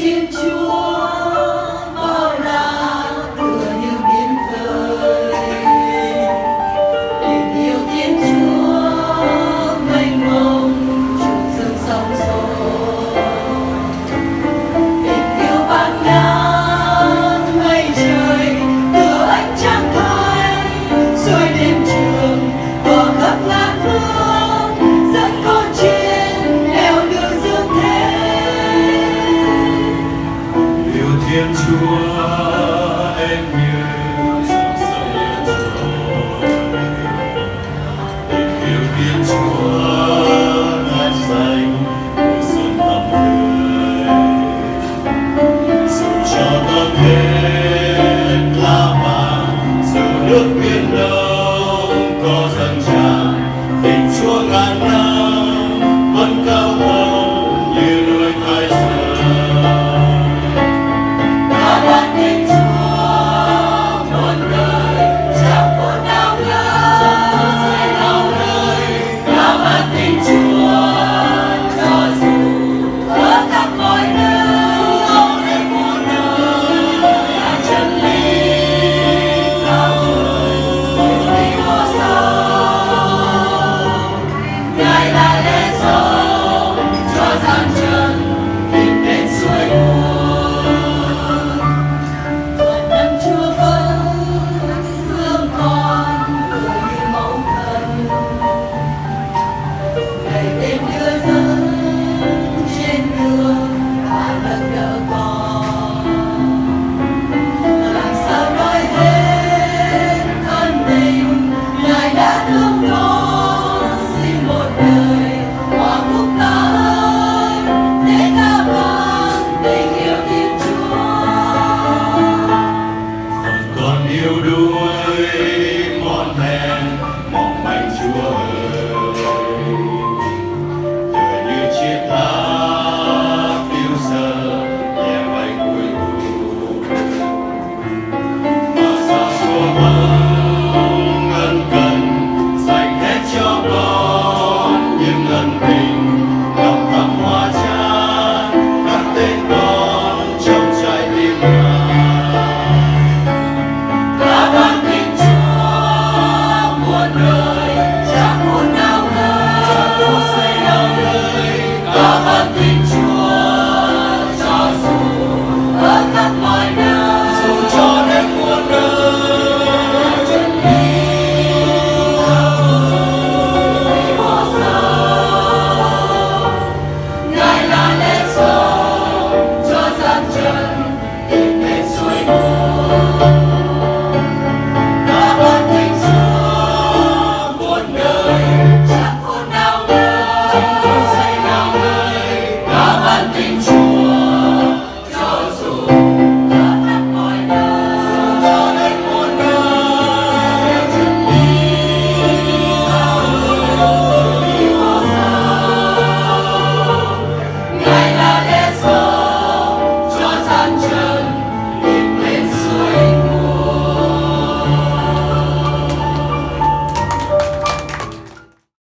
Thiên Chúa bao la tựa như biển khơi, tình yêu Thiên Chúa mênh mông trùng dâng sóng xô, tình yêu bát ngát mây trời tựa ánh trăng thanh xuôi đêm trường tỏa khắp ngàn phương dẫn con trên nẻo đường dương thế. Thiên Chúa